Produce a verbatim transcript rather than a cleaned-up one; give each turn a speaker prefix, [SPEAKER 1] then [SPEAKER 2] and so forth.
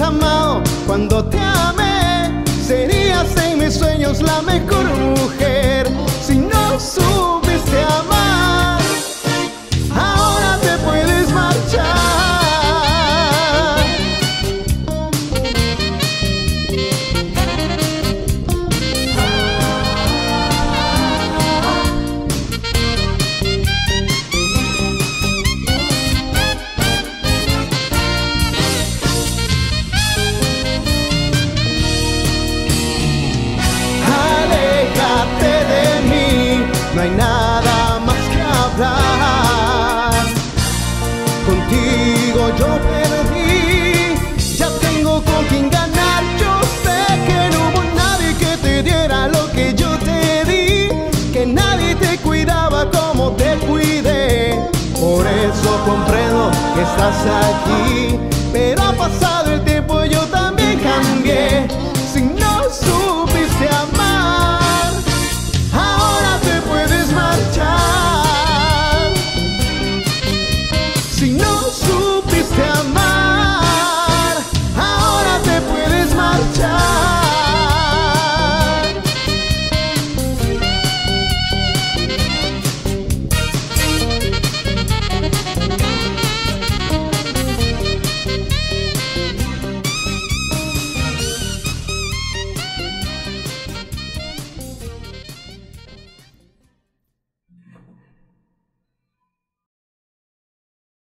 [SPEAKER 1] amado cuando te amé. Serías en mis sueños la mejor mujer. Si no supiste amar, ahora te puedes marchar. No hay nada más que hablar. Contigo yo perdí, ya tengo con quien ganar. Yo sé que no hubo nadie que te diera lo que yo te di, que nadie te cuidaba como te cuidé. Por eso comprendo que estás aquí.